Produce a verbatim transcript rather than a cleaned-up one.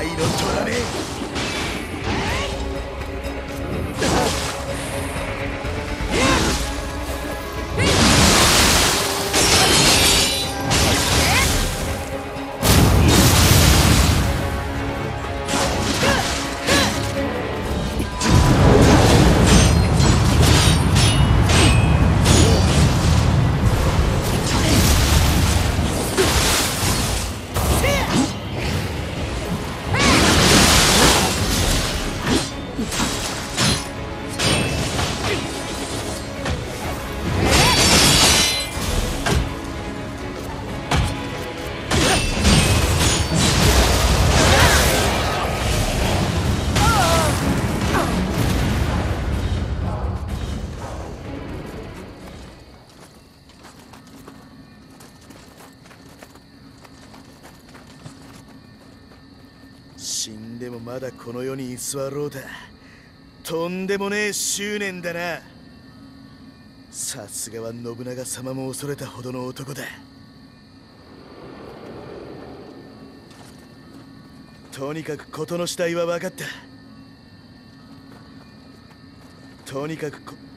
イロ取られ。死んでもまだこの世に居座ろうだ。とんでもねえ執念だな。さすがは信長様も恐れたほどの男だ。とにかく事の次第は分かった。とにかくこ